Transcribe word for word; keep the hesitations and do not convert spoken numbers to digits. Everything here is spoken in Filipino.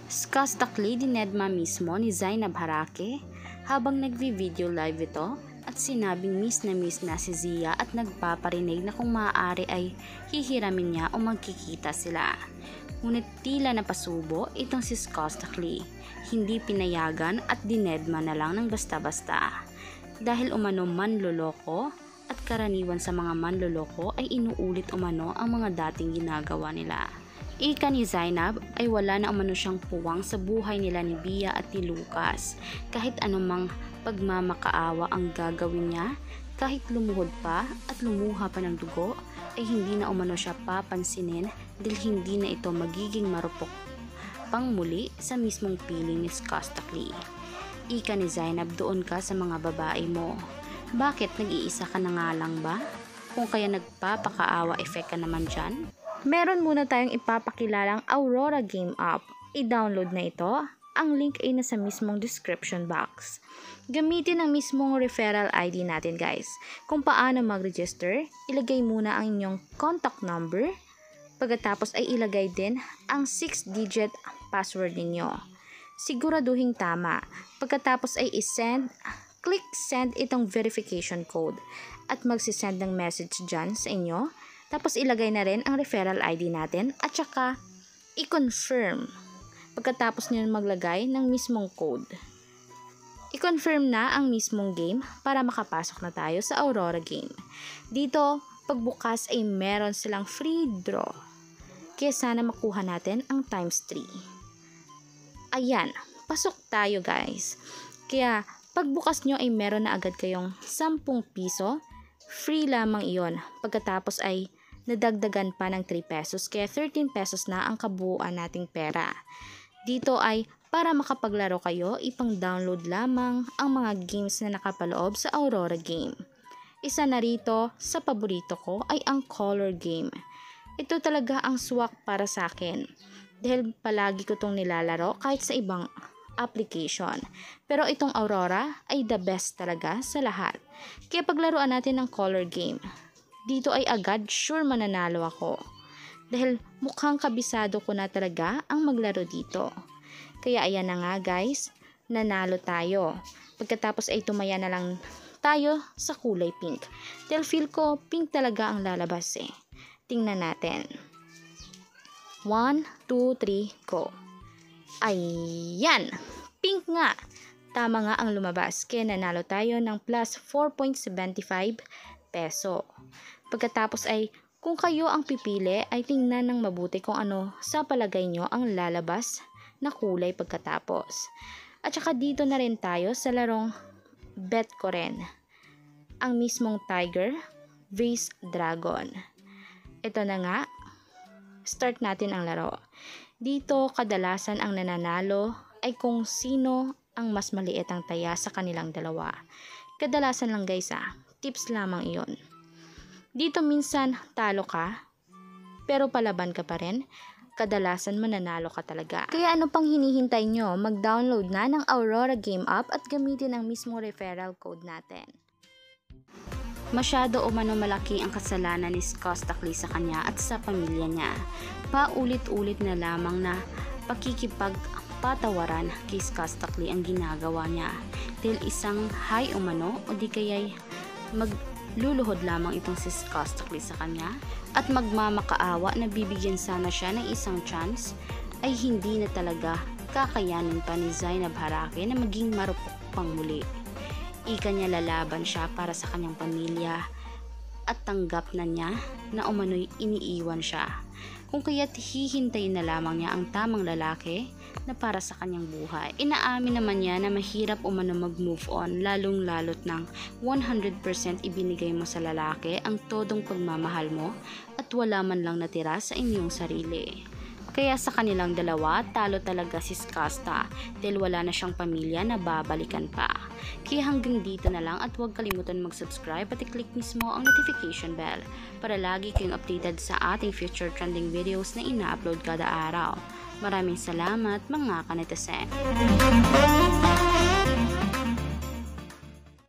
Skostakli dinedma mismo ni Zainab Harake habang nagvi-video live ito at sinabing miss na miss na si Zia at nagpaparinig na kung maaari ay hihiramin niya o magkikita sila. Ngunit tila napasubo itong si Skostakli, hindi pinayagan at dinedma na lang ng basta-basta. Dahil umano manloloko at karaniwan sa mga manloloko ay inuulit umano ang mga dating ginagawa nila. Ika ni Zainab ay wala na umano siyang puwang sa buhay nila ni Bia at ni Lucas. Kahit anumang pagmamakaawa ang gagawin niya, kahit lumuhod pa at lumuha pa ng dugo, ay hindi na umano siya papansinin dahil hindi na ito magiging marupok pang muli sa mismong piling ni Skostakli. Ika ni Zainab, doon ka sa mga babae mo. Bakit nag-iisa ka na nga lang ba? Kung kaya nagpapakaawa effect ka naman dyan? Meron muna tayong ipapakilalang Aurora Game App. I-download na ito. Ang link ay nasa mismong description box. Gamitin ang mismong referral I D natin guys. Kung paano mag-register, ilagay muna ang inyong contact number. Pagkatapos ay ilagay din ang six digit password ninyo. Siguraduhin tama. Pagkatapos ay isend, click send itong verification code at magsisend ng message dyan sa inyo. Tapos ilagay na rin ang referral I D natin at saka i-confirm. Pagkatapos nyo maglagay ng mismong code. I-confirm na ang mismong game para makapasok na tayo sa Aurora Game. Dito, pagbukas ay meron silang free draw. Kaya sana makuha natin ang times three. Ayan, pasok tayo guys. Kaya pagbukas nyo ay meron na agad kayong ten piso. Free lamang iyon. Pagkatapos ay nadagdagan pa ng three pesos kaya thirteen pesos na ang kabuuan nating pera. Dito ay para makapaglaro kayo, ipang-download lamang ang mga games na nakapaloob sa Aurora Game. Isa na rito sa paborito ko ay ang Color Game. Ito talaga ang swak para sa akin dahil palagi ko itong nilalaro kahit sa ibang application. Pero itong Aurora ay the best talaga sa lahat. Kaya paglaruan natin ng Color Game. Dito ay agad sure mananalo ako. Dahil mukhang kabisado ko na talaga ang maglaro dito. Kaya ayan na nga guys, nanalo tayo. Pagkatapos ay tumaya na lang tayo sa kulay pink. Dahil feel ko pink talaga ang lalabas eh. Tingnan natin. one, two, three, go. Ayan! Pink nga! Tama nga ang lumabas. Kaya nanalo tayo ng plus four point seven five peso. Pagkatapos ay kung kayo ang pipili ay tingnan ng mabuti kung ano sa palagay nyo ang lalabas na kulay pagkatapos. At saka dito na rin tayo sa larong bet ko rin. Ang mismong Tiger vs Dragon. Ito na nga. Start natin ang laro. Dito kadalasan ang nananalo ay kung sino ang mas maliit ang taya sa kanilang dalawa. Kadalasan lang guys ah. Tips lamang iyon. Dito minsan talo ka, pero palaban ka pa rin. Kadalasan mananalo ka talaga. Kaya ano pang hinihintay nyo? Mag-download na ng Aurora Game App at gamitin ang mismo referral code natin. Masyado umano malaki ang kasalanan ni Skostakli sa kanya at sa pamilya niya. Paulit-ulit na lamang na pakikipagpatawaran kay Skostakli ang ginagawa niya. Dahil isang hi umano o di kaya'y magluluhod lamang itong si Skostakli sa kanya at magmamakaawa na bibigyan sana siya ng isang chance ay hindi na talaga kakayanin pa ni Zainab Harake na maging marupok pang muli. Ika niya lalaban siya para sa kanyang pamilya at tanggap na niya na umano'y iniiwan siya. Kung kaya't hihintayin na lamang niya ang tamang lalaki na para sa kanyang buhay. Inaamin naman niya na mahirap umano mag-move on lalong lalot ng one hundred percent ibinigay mo sa lalaki ang todong pagmamahal mo at wala man lang natira sa inyong sarili. Kaya sa kanilang dalawa, talo talaga si Skosta dahil wala na siyang pamilya na babalikan pa. Kaya hanggang dito na lang at huwag kalimutan mag-subscribe at i-click mismo ang notification bell para lagi kayong updated sa ating future trending videos na ina-upload kada araw. Maraming salamat mga kanetizen!